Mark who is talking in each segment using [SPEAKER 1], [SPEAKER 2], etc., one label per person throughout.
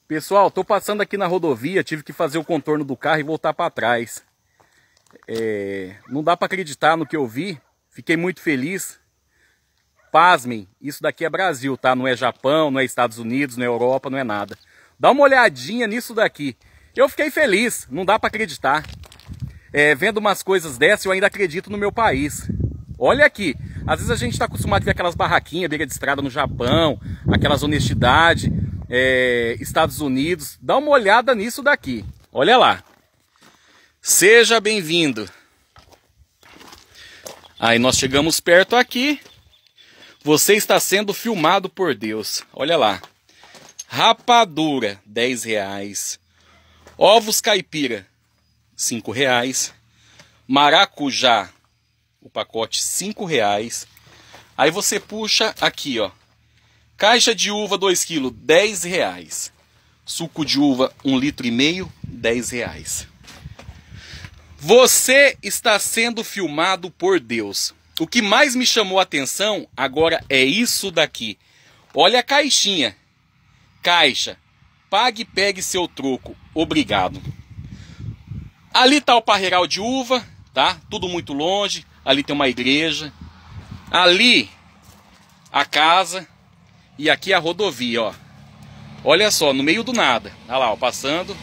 [SPEAKER 1] Pessoal, tô passando aqui na rodovia, tive que fazer o contorno do carro e voltar para trás. Não dá para acreditar no que eu vi, fiquei muito feliz. Pasmem, isso daqui é Brasil, tá? Não é Japão, não é Estados Unidos, não é Europa, não é nada. Dá uma olhadinha nisso daqui. Eu fiquei feliz, não dá para acreditar. Vendo umas coisas dessas, eu ainda acredito no meu país. Olha aqui, às vezes a gente está acostumado a ver aquelas barraquinhas, beira de estrada no Japão, aquelas honestidades, Estados Unidos. Dá uma olhada nisso daqui, olha lá. Seja bem-vindo. Aí nós chegamos perto aqui. Você está sendo filmado por Deus. Olha lá. Rapadura, R$10. Ovos caipira, R$5. Maracujá, o pacote R$5. Aí você puxa aqui, ó. Caixa de uva 2 kg, R$10. Suco de uva 1,5 litro, R$10. Você está sendo filmado por Deus. O que mais me chamou a atenção agora é isso daqui. Olha a caixinha. Caixa. Pague e pegue seu troco. Obrigado. Ali está o parreiral de uva, tá? Tudo muito longe. Ali tem uma igreja. Ali a casa. E aqui a rodovia, ó. Olha só, no meio do nada. Olha lá, ó, passando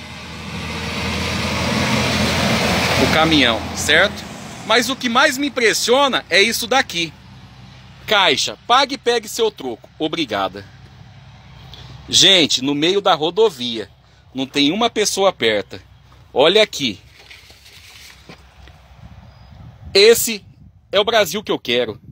[SPEAKER 1] o caminhão, certo? Mas o que mais me impressiona é isso daqui. Caixa, pague e pegue seu troco. Obrigada. Gente, no meio da rodovia. Não tem uma pessoa perto. Olha aqui. Esse é o Brasil que eu quero.